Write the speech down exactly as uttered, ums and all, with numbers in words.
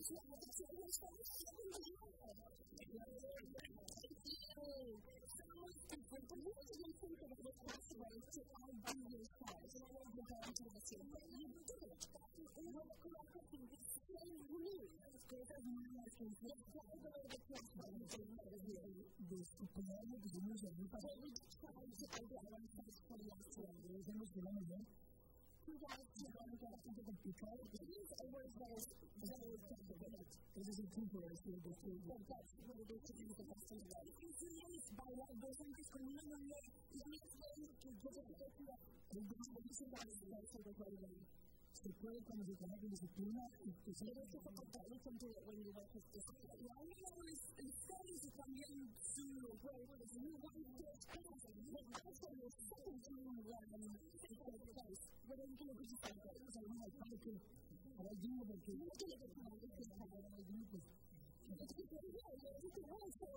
Se puede cuando se trabaja con disciplina y que se debe hacer control tanto when you work with discipline. Y aún no es serio también su juego de su juego de cosas. Los más son los second team and second place. Pero en que lo que se está haciendo es algo más para que ahora digo porque no tiene que tomar que se haga algo pues. Es que yo digo, yo digo que no es que